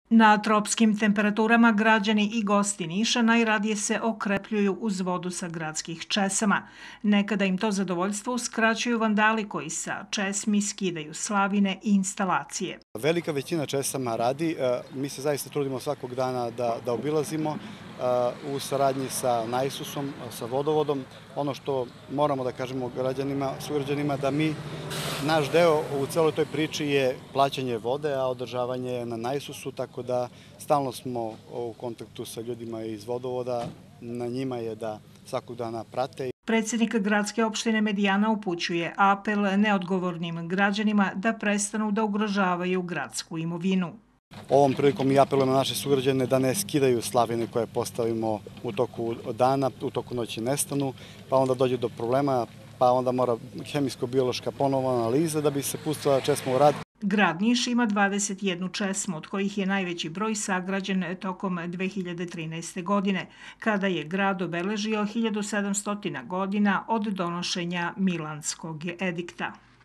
Na tropskim temperaturama građani i gosti Niša najradije se okrepljuju uz vodu sa gradskih česama. Nekada im to zadovoljstvo uskraćuju vandali koji sa česmi skidaju slavine i instalacije. Velika većina česama radi, mi se zaista trudimo svakog dana da obilazimo u saradnji sa Najsusom, sa vodovodom. Ono što moramo da kažemo građanima, sugrađanima, da naš deo u celoj toj priči je plaćanje vode, a održavanje je na Najsusu, tako da stalno smo u kontaktu sa ljudima iz vodovoda, na njima je da svakog dana prate. Predsednik gradske opštine Medijana upućuje apel neodgovornim građanima da prestanu da ugrožavaju gradsku imovinu. Ovom prilikom i apelujemo na naše sugrađane da ne skidaju slavine koje postavimo u toku dana, u toku noći nestanu, pa onda dođe do problema, pa onda mora hemijsko-biološka ponovna analiza da bi se pustila česma u rad. Grad Niš ima 21 česmu, od kojih je najveći broj sagrađen tokom 2013. godine, kada je grad obeležio 1700 godina od donošenja Milanskog edikta.